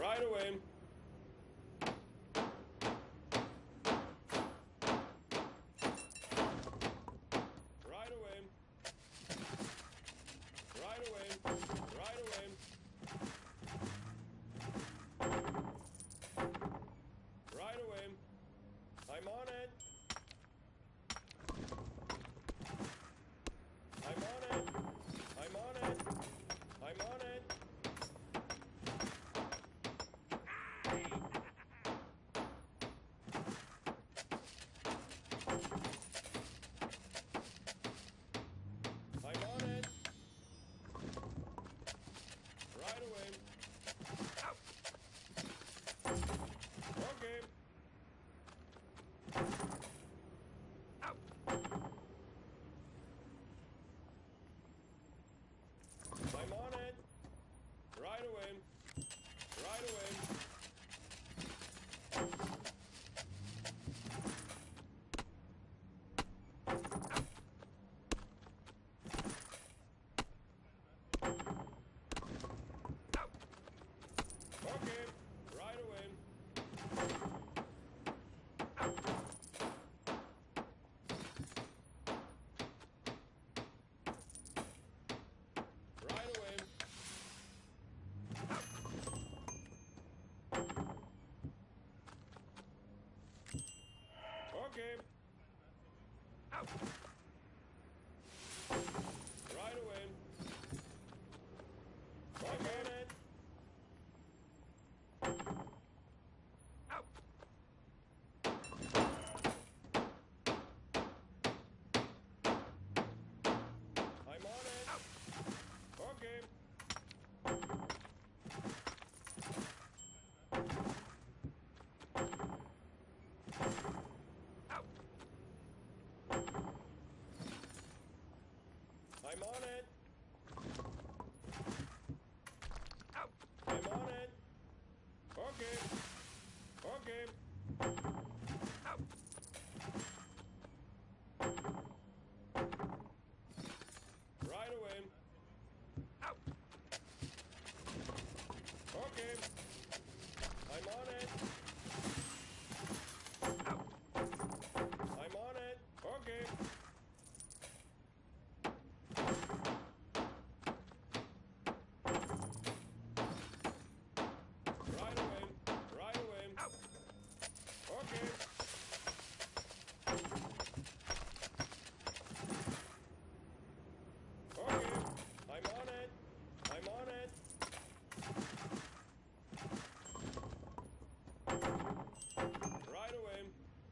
Right away. Right away. Right away. Right away. Right away. I'm on it. I'm on it. I'm on it. I'm on it. I'm on it. Right away. Okay. I'm on it. Right away. Right away. Okay. Right away. Right away. Okay. Right away. I'm on it. I'm on it. Okay. I'm on it. I'm on it. Okay. Okay. Right away. Okay. I'm on it. I'm on it. Okay. Right away. Right away. Okay. Okay. I'm on it. I'm on it. Right away.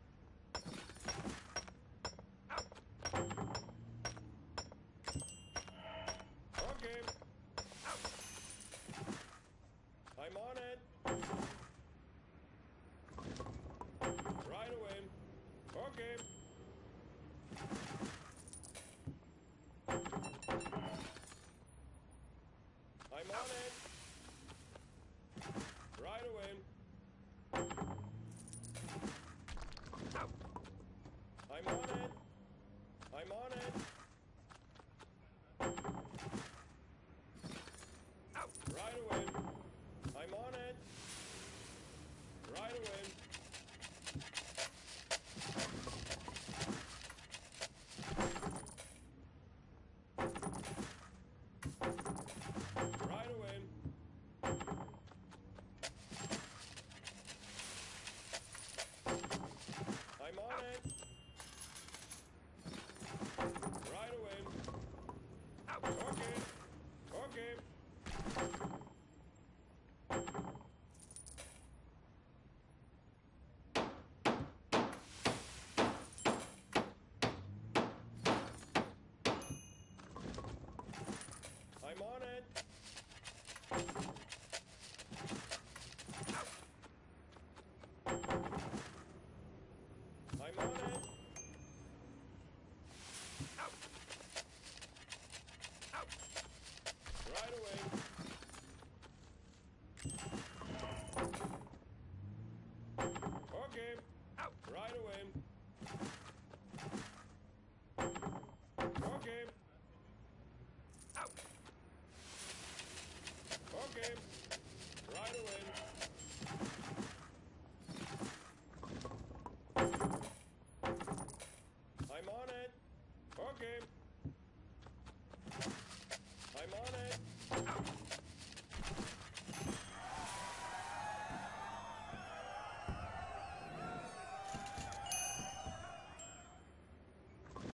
Okay. I'm on it. Right away. Okay. I'm on it. Right away. I'm on it. I'm on it. Right away. I'm on it. Right away. Right away. I'm on it. Right away. Okay. Okay. I'm on it. I'm on it. Right away. Okay. Right away. Okay. Okay. Right away. Okay. I'm on it.